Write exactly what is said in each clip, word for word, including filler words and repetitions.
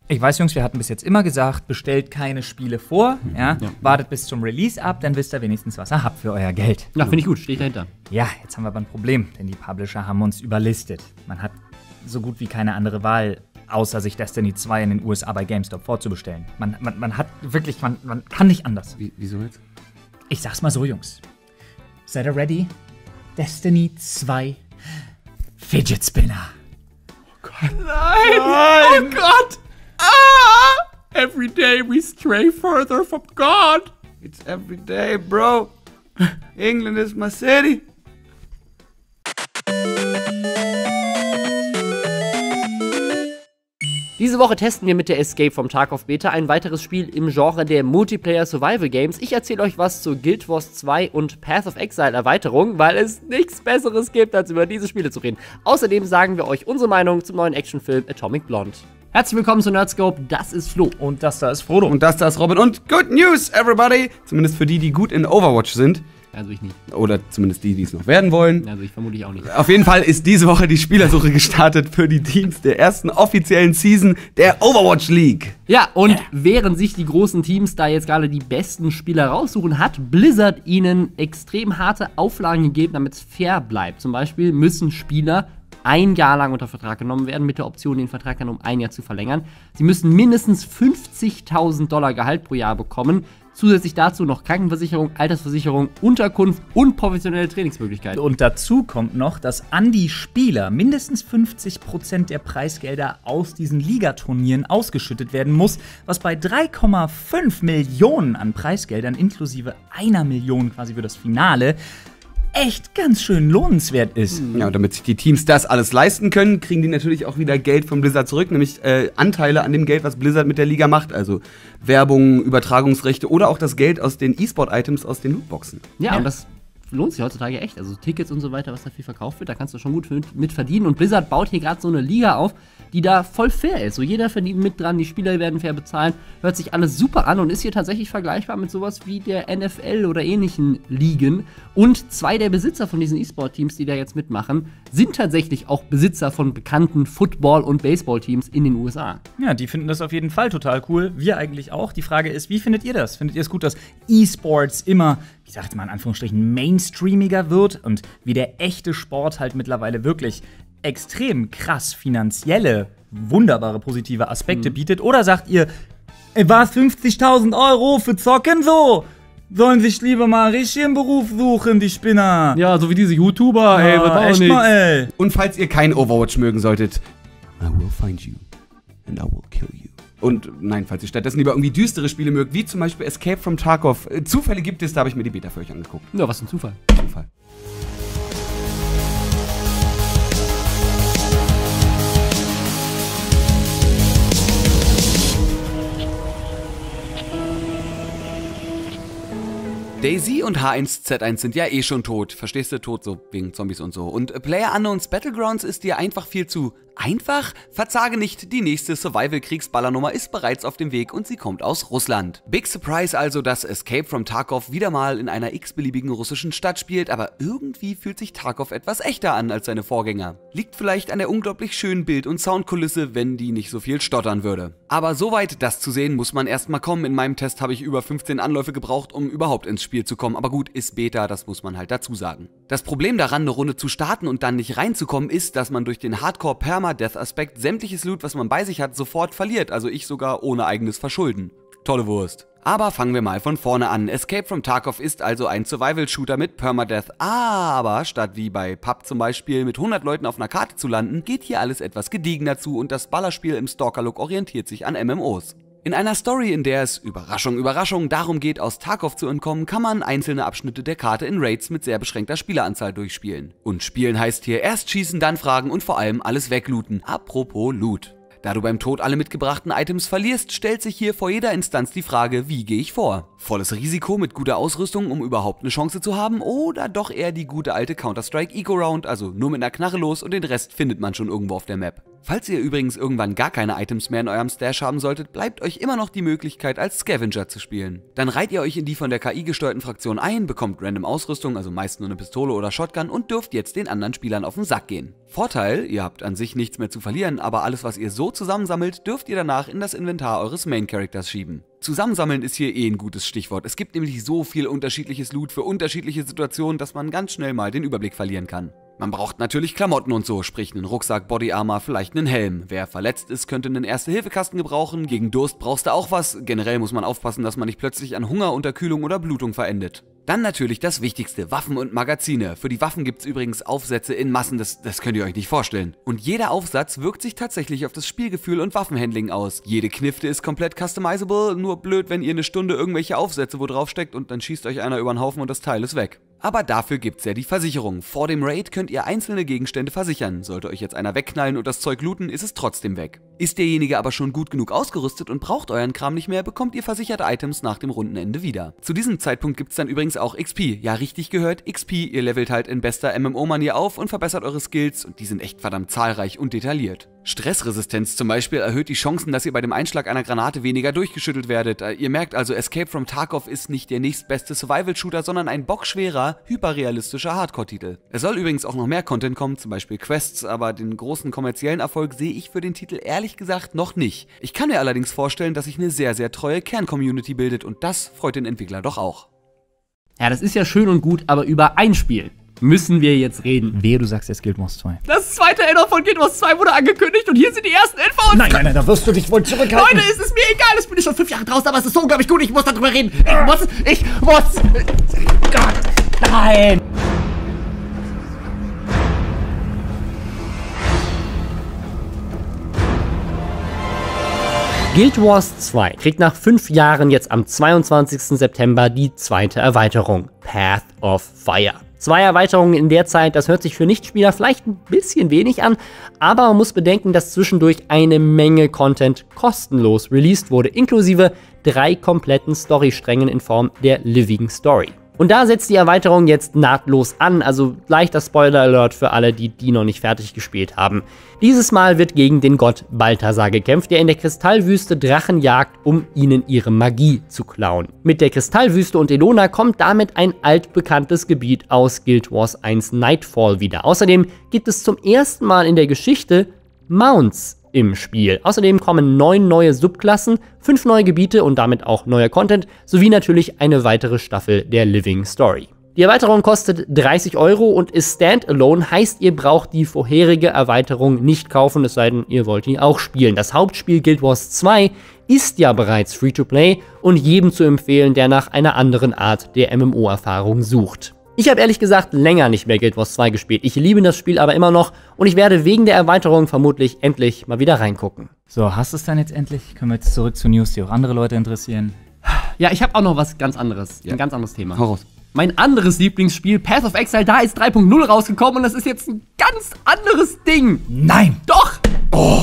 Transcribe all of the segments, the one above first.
Ich weiß, Jungs, wir hatten bis jetzt immer gesagt, bestellt keine Spiele vor, ja? Ja. Wartet bis zum Release ab, dann wisst ihr wenigstens, was ihr habt für euer Geld. Ja, finde ich gut, stehe ich dahinter. Ja, jetzt haben wir aber ein Problem, denn die Publisher haben uns überlistet. Man hat so gut wie keine andere Wahl, außer sich Destiny zwei in den U S A bei GameStop vorzubestellen. Man, man, man hat wirklich, man, man kann nicht anders. Wie, wieso jetzt? Ich sag's mal so, Jungs. Seid ihr ready? Destiny zwei Fidget Spinner. Oh Gott. Nein! Nein. Oh Gott! Ah! Every day we stray further from God. It's every day, bro. England is my city. Diese Woche testen wir mit der Escape from Tarkov Beta ein weiteres Spiel im Genre der Multiplayer Survival Games. Ich erzähle euch was zu Guild Wars zwei und Path of Exile Erweiterung, weil es nichts Besseres gibt, als über diese Spiele zu reden. Außerdem sagen wir euch unsere Meinung zum neuen Actionfilm Atomic Blonde. Herzlich willkommen zu Nerdscope, das ist Flo. Und das da ist Frodo. Und das da ist Robin. Und good news, everybody! Zumindest für die, die gut in Overwatch sind. Also ich nicht. Oder zumindest die, die es noch werden wollen. Also ich vermutlich auch nicht. Auf jeden Fall ist diese Woche die Spielersuche gestartet für die Teams der ersten offiziellen Season der Overwatch League. Ja, und yeah. während sich die großen Teams da jetzt gerade die besten Spieler raussuchen, hat Blizzard ihnen extrem harte Auflagen gegeben, damit es fair bleibt. Zum Beispiel müssen Spieler ein Jahr lang unter Vertrag genommen werden, mit der Option, den Vertrag dann um ein Jahr zu verlängern. Sie müssen mindestens fünfzigtausend Dollar Gehalt pro Jahr bekommen. Zusätzlich dazu noch Krankenversicherung, Altersversicherung, Unterkunft und professionelle Trainingsmöglichkeiten. Und dazu kommt noch, dass an die Spieler mindestens fünfzig Prozent der Preisgelder aus diesen Ligaturnieren ausgeschüttet werden muss, was bei drei Komma fünf Millionen an Preisgeldern inklusive einer Million quasi für das Finale echt ganz schön lohnenswert ist. Ja, und damit sich die Teams das alles leisten können, kriegen die natürlich auch wieder Geld von Blizzard zurück, nämlich äh, Anteile an dem Geld, was Blizzard mit der Liga macht, also Werbung, Übertragungsrechte oder auch das Geld aus den E-Sport-Items aus den Lootboxen. Ja, ja, und das lohnt sich heutzutage echt. Also Tickets und so weiter, was da viel verkauft wird, da kannst du schon gut mit, mit verdienen. Und Blizzard baut hier gerade so eine Liga auf, die da voll fair ist. So jeder verdient mit dran, die Spieler werden fair bezahlen, hört sich alles super an und ist hier tatsächlich vergleichbar mit sowas wie der N F L oder ähnlichen Ligen. Und zwei der Besitzer von diesen E-Sport-Teams, die da jetzt mitmachen, sind tatsächlich auch Besitzer von bekannten Football- und Baseball-Teams in den U S A. Ja, die finden das auf jeden Fall total cool. Wir eigentlich auch. Die Frage ist, wie findet ihr das? Findet ihr es gut, dass E-Sports immer, wie sagt man in Anführungsstrichen, mainstreamiger wird und wie der echte Sport halt mittlerweile wirklich extrem krass finanzielle, wunderbare, positive Aspekte mhm. bietet? Oder sagt ihr, was, fünfzigtausend Euro für Zocken so? Sollen sich lieber mal richtig einen Beruf suchen, die Spinner. Ja, so wie diese YouTuber, ja, ey, wird auch echt nichts. Mal, ey. Und falls ihr kein Overwatch mögen solltet, I will find you and I will kill you. Und nein, falls ihr stattdessen lieber irgendwie düstere Spiele mögt, wie zum Beispiel Escape from Tarkov. Äh, Zufälle gibt es, da habe ich mir die Beta für euch angeguckt. Ja, was ein Zufall. Zufall. DayZ und H eins Z eins sind ja eh schon tot. Verstehst du? Tot, so wegen Zombies und so. Und PlayerUnknown's Battlegrounds ist dir einfach viel zu einfach? Verzage nicht, die nächste Survival-Kriegsballernummer ist bereits auf dem Weg und sie kommt aus Russland. Big Surprise also, dass Escape from Tarkov wieder mal in einer x-beliebigen russischen Stadt spielt, aber irgendwie fühlt sich Tarkov etwas echter an als seine Vorgänger. Liegt vielleicht an der unglaublich schönen Bild- und Soundkulisse, wenn die nicht so viel stottern würde. Aber soweit das zu sehen, muss man erstmal kommen. In meinem Test habe ich über fünfzehn Anläufe gebraucht, um überhaupt ins Spiel zu kommen. Aber gut, ist Beta, das muss man halt dazu sagen. Das Problem daran, eine Runde zu starten und dann nicht reinzukommen, ist, dass man durch den Hardcore-Perma-Death-Aspekt sämtliches Loot, was man bei sich hat, sofort verliert. Also ich sogar ohne eigenes Verschulden. Tolle Wurst. Aber fangen wir mal von vorne an. Escape from Tarkov ist also ein Survival-Shooter mit Permadeath. Aber statt wie bei P U B zum Beispiel mit hundert Leuten auf einer Karte zu landen, geht hier alles etwas gediegener zu und das Ballerspiel im Stalker-Look orientiert sich an M M Os. In einer Story, in der es, Überraschung, Überraschung, darum geht, aus Tarkov zu entkommen, kann man einzelne Abschnitte der Karte in Raids mit sehr beschränkter Spieleranzahl durchspielen. Und spielen heißt hier erst schießen, dann fragen und vor allem alles weglooten. Apropos Loot. Da du beim Tod alle mitgebrachten Items verlierst, stellt sich hier vor jeder Instanz die Frage, wie gehe ich vor? Volles Risiko mit guter Ausrüstung, um überhaupt eine Chance zu haben, oder doch eher die gute alte Counter-Strike Eco-Round, also nur mit einer Knarre los und den Rest findet man schon irgendwo auf der Map. Falls ihr übrigens irgendwann gar keine Items mehr in eurem Stash haben solltet, bleibt euch immer noch die Möglichkeit, als Scavenger zu spielen. Dann reiht ihr euch in die von der K I gesteuerten Fraktion ein, bekommt random Ausrüstung, also meist nur eine Pistole oder Shotgun, und dürft jetzt den anderen Spielern auf den Sack gehen. Vorteil, ihr habt an sich nichts mehr zu verlieren, aber alles, was ihr so zusammensammelt, dürft ihr danach in das Inventar eures Main-Characters schieben. Zusammensammeln ist hier eh ein gutes Stichwort. Es gibt nämlich so viel unterschiedliches Loot für unterschiedliche Situationen, dass man ganz schnell mal den Überblick verlieren kann. Man braucht natürlich Klamotten und so, sprich einen Rucksack, Bodyarmor, vielleicht einen Helm. Wer verletzt ist, könnte einen Erste-Hilfe-Kasten gebrauchen. Gegen Durst brauchst du auch was. Generell muss man aufpassen, dass man nicht plötzlich an Hunger, Unterkühlung oder Blutung verendet. Dann natürlich das Wichtigste, Waffen und Magazine. Für die Waffen gibt es übrigens Aufsätze in Massen, das, das könnt ihr euch nicht vorstellen. Und jeder Aufsatz wirkt sich tatsächlich auf das Spielgefühl und Waffenhandling aus. Jede Knifte ist komplett customizable, nur blöd, wenn ihr eine Stunde irgendwelche Aufsätze wo drauf steckt und dann schießt euch einer über den Haufen und das Teil ist weg. Aber dafür gibt's ja die Versicherung. Vor dem Raid könnt ihr einzelne Gegenstände versichern. Sollte euch jetzt einer wegknallen und das Zeug looten, ist es trotzdem weg. Ist derjenige aber schon gut genug ausgerüstet und braucht euren Kram nicht mehr, bekommt ihr versicherte Items nach dem Rundenende wieder. Zu diesem Zeitpunkt gibt's dann übrigens auch X P. Ja, richtig gehört, X P. Ihr levelt halt in bester M M O-Manier auf und verbessert eure Skills und die sind echt verdammt zahlreich und detailliert. Stressresistenz zum Beispiel erhöht die Chancen, dass ihr bei dem Einschlag einer Granate weniger durchgeschüttelt werdet. Ihr merkt also, Escape from Tarkov ist nicht der nächstbeste Survival-Shooter, sondern ein bockschwerer, hyperrealistischer Hardcore-Titel. Es soll übrigens auch noch mehr Content kommen, zum Beispiel Quests, aber den großen kommerziellen Erfolg sehe ich für den Titel ehrlich gesagt noch nicht. Ich kann mir allerdings vorstellen, dass sich eine sehr, sehr treue Kern-Community bildet und das freut den Entwickler doch auch. Ja, das ist ja schön und gut, aber über ein Spiel müssen wir jetzt reden. Wehe, du sagst jetzt Guild Wars zwei. Das zweite Add-on von Guild Wars zwei wurde angekündigt und hier sind die ersten Infos. Nein, nein, nein, da wirst du dich wohl zurückhalten. Leute, es ist mir egal, es bin ich schon fünf Jahre draußen, aber es ist so unglaublich gut, ich muss darüber reden. Ich muss, ich muss. Gott, nein. Guild Wars zwei kriegt nach fünf Jahren jetzt am zweiundzwanzigsten September die zweite Erweiterung, Path of Fire. Zwei Erweiterungen in der Zeit, das hört sich für Nichtspieler vielleicht ein bisschen wenig an, aber man muss bedenken, dass zwischendurch eine Menge Content kostenlos released wurde, inklusive drei kompletten Storysträngen in Form der Living Story. Und da setzt die Erweiterung jetzt nahtlos an, also leichter Spoiler-Alert für alle, die die noch nicht fertig gespielt haben. Dieses Mal wird gegen den Gott Balthasar gekämpft, der in der Kristallwüste Drachen jagt, um ihnen ihre Magie zu klauen. Mit der Kristallwüste und Elona kommt damit ein altbekanntes Gebiet aus Guild Wars eins Nightfall wieder. Außerdem gibt es zum ersten Mal in der Geschichte Mounts im Spiel. Außerdem kommen neun neue Subklassen, fünf neue Gebiete und damit auch neuer Content, sowie natürlich eine weitere Staffel der Living Story. Die Erweiterung kostet dreißig Euro und ist Standalone, heißt ihr braucht die vorherige Erweiterung nicht kaufen, es sei denn ihr wollt die auch spielen. Das Hauptspiel Guild Wars zwei ist ja bereits Free-to-Play und jedem zu empfehlen, der nach einer anderen Art der M M O-Erfahrung sucht. Ich habe ehrlich gesagt länger nicht mehr Guild Wars zwei gespielt. Ich liebe das Spiel aber immer noch und ich werde wegen der Erweiterung vermutlich endlich mal wieder reingucken. So, hast du es dann jetzt endlich? Können wir jetzt zurück zu News, die auch andere Leute interessieren? Ja, ich habe auch noch was ganz anderes. Ja. Ein ganz anderes Thema. Hau raus. Mein anderes Lieblingsspiel, Path of Exile, da ist drei Punkt null rausgekommen und das ist jetzt ein ganz anderes Ding. Nein! Doch! Oh!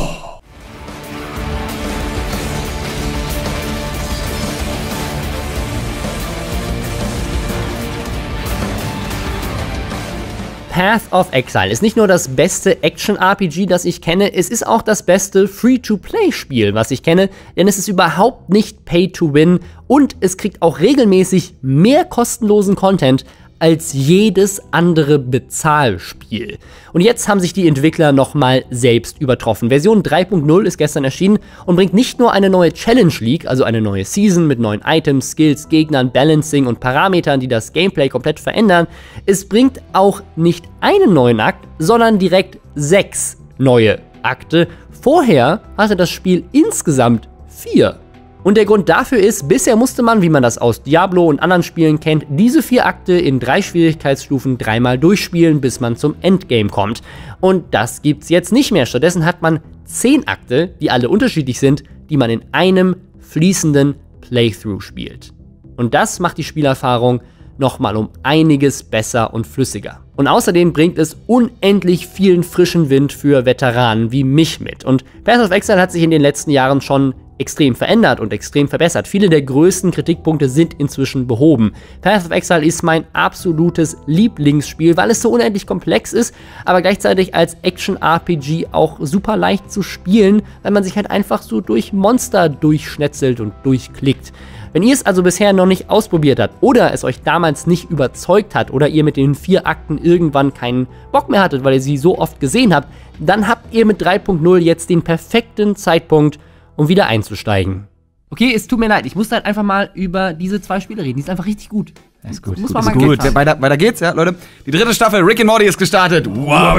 Path of Exile ist nicht nur das beste Action-R P G, das ich kenne, es ist auch das beste Free-to-Play-Spiel, was ich kenne, denn es ist überhaupt nicht Pay-to-Win und es kriegt auch regelmäßig mehr kostenlosen Content als jedes andere Bezahlspiel. Und jetzt haben sich die Entwickler nochmal selbst übertroffen. Version drei Punkt null ist gestern erschienen und bringt nicht nur eine neue Challenge League, also eine neue Season mit neuen Items, Skills, Gegnern, Balancing und Parametern, die das Gameplay komplett verändern. Es bringt auch nicht einen neuen Akt, sondern direkt sechs neue Akte. Vorher hatte das Spiel insgesamt vier. Und der Grund dafür ist, bisher musste man, wie man das aus Diablo und anderen Spielen kennt, diese vier Akte in drei Schwierigkeitsstufen dreimal durchspielen, bis man zum Endgame kommt. Und das gibt's jetzt nicht mehr. Stattdessen hat man zehn Akte, die alle unterschiedlich sind, die man in einem fließenden Playthrough spielt. Und das macht die Spielerfahrung nochmal um einiges besser und flüssiger. Und außerdem bringt es unendlich vielen frischen Wind für Veteranen wie mich mit. Und Path of Exile hat sich in den letzten Jahren schon extrem verändert und extrem verbessert. Viele der größten Kritikpunkte sind inzwischen behoben. Path of Exile ist mein absolutes Lieblingsspiel, weil es so unendlich komplex ist, aber gleichzeitig als Action-R P G auch super leicht zu spielen, weil man sich halt einfach so durch Monster durchschnetzelt und durchklickt. Wenn ihr es also bisher noch nicht ausprobiert habt oder es euch damals nicht überzeugt hat oder ihr mit den vier Akten irgendwann keinen Bock mehr hattet, weil ihr sie so oft gesehen habt, dann habt ihr mit drei Punkt null jetzt den perfekten Zeitpunkt, um wieder einzusteigen. Okay, es tut mir leid, ich muss halt einfach mal über diese zwei Spiele reden. Die sind einfach richtig gut. Das ist gut. Muss gut, man ist mal gut. Geld Weiter, weiter geht's, ja, Leute. Die dritte Staffel Rick and Morty ist gestartet.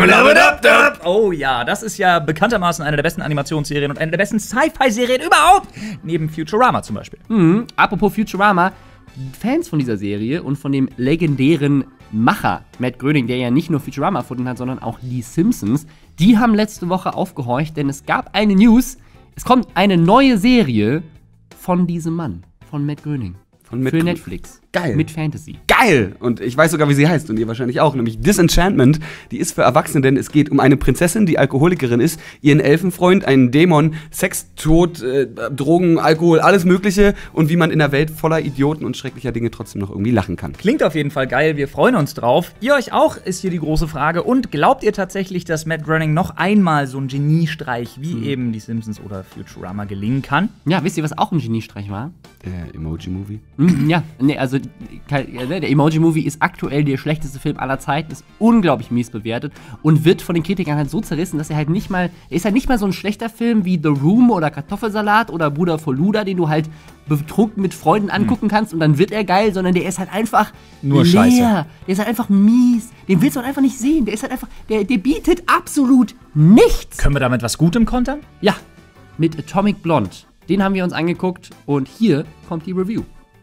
Oh ja, das ist ja bekanntermaßen eine der besten Animationsserien und eine der besten Sci-Fi-Serien überhaupt. Neben Futurama zum Beispiel. Mhm. Apropos Futurama, Fans von dieser Serie und von dem legendären Macher Matt Groening, der ja nicht nur Futurama erfunden hat, sondern auch die Simpsons, die haben letzte Woche aufgehorcht, denn es gab eine News. Es kommt eine neue Serie von diesem Mann, von Matt Groening. Von Matt für Gro- Netflix. Geil. Mit Fantasy. Geil! Und ich weiß sogar, wie sie heißt und ihr wahrscheinlich auch, nämlich Disenchantment. Die ist für Erwachsene, denn es geht um eine Prinzessin, die Alkoholikerin ist, ihren Elfenfreund, einen Dämon, Sex, Tod, äh, Drogen, Alkohol, alles Mögliche und wie man in einer Welt voller Idioten und schrecklicher Dinge trotzdem noch irgendwie lachen kann. Klingt auf jeden Fall geil, wir freuen uns drauf. Ihr euch auch, ist hier die große Frage. Und glaubt ihr tatsächlich, dass Matt Groening noch einmal so ein Geniestreich wie Mhm. eben die Simpsons oder Futurama gelingen kann? Ja, wisst ihr, was auch ein Geniestreich war? Der Emoji-Movie. Mhm, ja, nee, also kein- ja, ne, der Emoji-Movie ist aktuell der schlechteste Film aller Zeiten, ist unglaublich mies bewertet und wird von den Kritikern halt so zerrissen, dass er halt nicht mal, er ist halt nicht mal so ein schlechter Film wie The Room oder Kartoffelsalat oder Bruder Foluda, den du halt betrunken mit Freunden angucken kannst und dann wird er geil, sondern der ist halt einfach Nur leer. Scheiße. Der ist halt einfach mies. Den willst du halt einfach nicht sehen. Der ist halt einfach, der, der bietet absolut nichts. Können wir damit was Gutem kontern? Ja, mit Atomic Blonde. Den haben wir uns angeguckt und hier kommt die Review.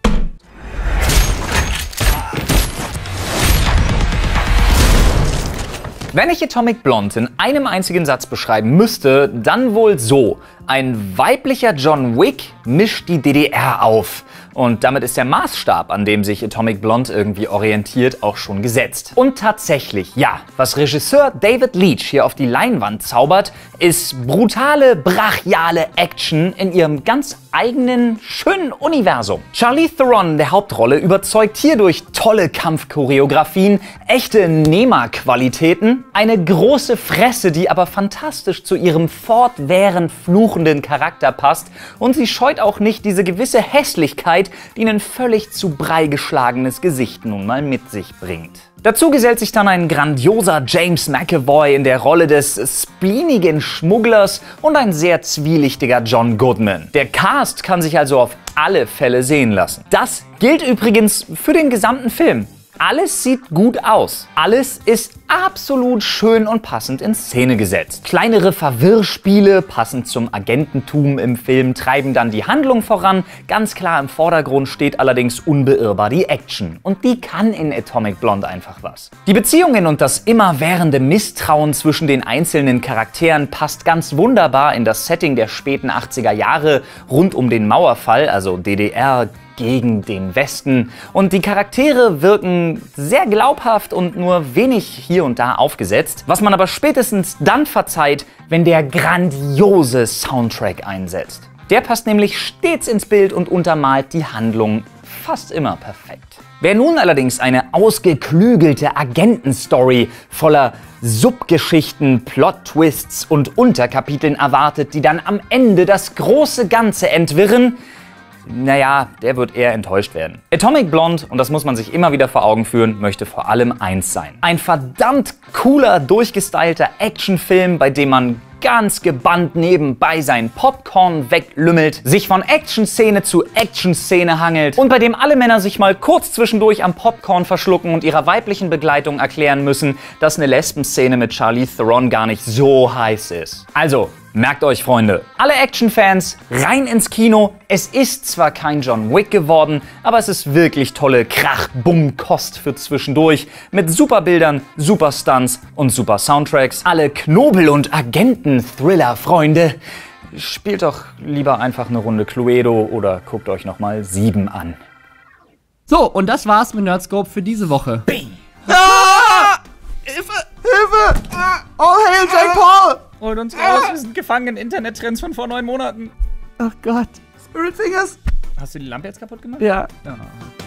Wenn ich Atomic Blonde in einem einzigen Satz beschreiben müsste, dann wohl so. Ein weiblicher John Wick mischt die D D R auf. Und damit ist der Maßstab, an dem sich Atomic Blonde irgendwie orientiert, auch schon gesetzt. Und tatsächlich, ja, was Regisseur David Leitch hier auf die Leinwand zaubert, ist brutale, brachiale Action in ihrem ganz eigenen, schönen Universum. Charlize Theron in der Hauptrolle überzeugt hier durch tolle Kampfchoreografien, echte Nehmer-Qualitäten, eine große Fresse, die aber fantastisch zu ihrem fortwährend fluchenden Charakter passt, und sie scheut auch nicht diese gewisse Hässlichkeit, die ein völlig zu Brei geschlagenes Gesicht nun mal mit sich bringt. Dazu gesellt sich dann ein grandioser James McAvoy in der Rolle des spleenigen Schmugglers und ein sehr zwielichtiger John Goodman. Der Cast kann sich also auf alle Fälle sehen lassen. Das gilt übrigens für den gesamten Film. Alles sieht gut aus. Alles ist absolut schön und passend in Szene gesetzt. Kleinere Verwirrspiele, passend zum Agententum im Film, treiben dann die Handlung voran. Ganz klar im Vordergrund steht allerdings unbeirrbar die Action. Und die kann in Atomic Blonde einfach was. Die Beziehungen und das immerwährende Misstrauen zwischen den einzelnen Charakteren passt ganz wunderbar in das Setting der späten achtziger Jahre rund um den Mauerfall, also D D R, gegen den Westen, und die Charaktere wirken sehr glaubhaft und nur wenig hier und da aufgesetzt, was man aber spätestens dann verzeiht, wenn der grandiose Soundtrack einsetzt. Der passt nämlich stets ins Bild und untermalt die Handlung fast immer perfekt. Wer nun allerdings eine ausgeklügelte Agentenstory voller Subgeschichten, Plot-Twists und Unterkapiteln erwartet, die dann am Ende das große Ganze entwirren, naja, der wird eher enttäuscht werden. Atomic Blonde, und das muss man sich immer wieder vor Augen führen, möchte vor allem eins sein: ein verdammt cooler, durchgestylter Actionfilm, bei dem man ganz gebannt nebenbei sein Popcorn weglümmelt, sich von Action-Szene zu Action-Szene hangelt und bei dem alle Männer sich mal kurz zwischendurch am Popcorn verschlucken und ihrer weiblichen Begleitung erklären müssen, dass eine Lesben-Szene mit Charlize Theron gar nicht so heiß ist. Also, merkt euch, Freunde, alle Action-Fans, rein ins Kino. Es ist zwar kein John Wick geworden, aber es ist wirklich tolle Krach-Bumm-Kost für zwischendurch mit super Bildern, super Stunts und super Soundtracks. Alle Knobel- und Agenten-Thriller-Freunde, spielt doch lieber einfach eine Runde Cluedo oder guckt euch nochmal Sieben an. So, und das war's mit Nerdscope für diese Woche. Ah! Hilfe! Hilfe! Ah! All hail Jake Paul! Holt uns raus, wir sind gefangen in Internettrends von vor neun Monaten. Oh Gott. Spirit Fingers. Hast du die Lampe jetzt kaputt gemacht? Ja. Ja.